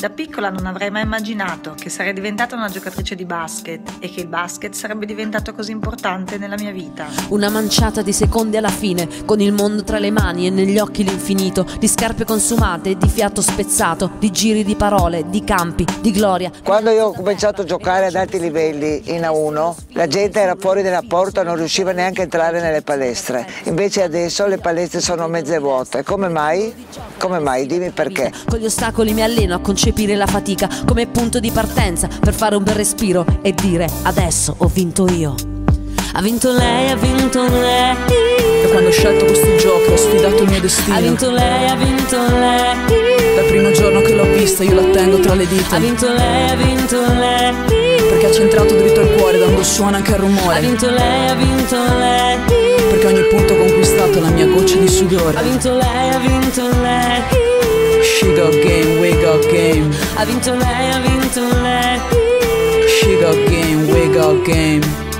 Da piccola non avrei mai immaginato che sarei diventata una giocatrice di basket e che il basket sarebbe diventato così importante nella mia vita. Una manciata di secondi alla fine, con il mondo tra le mani e negli occhi l'infinito, di scarpe consumate, di fiato spezzato, di giri di parole, di campi, di gloria. Quando io ho cominciato a giocare ad alti livelli in A1, la gente era fuori dalla porta, non riusciva neanche a entrare nelle palestre. Invece adesso le palestre sono mezze vuote. Come mai? Come mai? Dimmi perché. Con gli ostacoli mi alleno a concepire la fatica come punto di partenza per fare un bel respiro e dire adesso ho vinto io. Ha vinto lei, ha vinto lei. Da quando ho scelto questo gioco ho sfidato il mio destino. Ha vinto lei, ha vinto lei. Dal primo giorno che l'ho vista io la tengo tra le dita. Ha vinto lei, ha vinto lei. Perché ha centrato dritto al cuore dando suono anche al rumore. Ha vinto lei, ha vinto lei. Perché ogni punto conquistato è la mia goccia di sudore. Ha vinto lei, ha vinto lei. She got game, we got game. Ha vinto lei, ha vinto lei. She got game, we got game.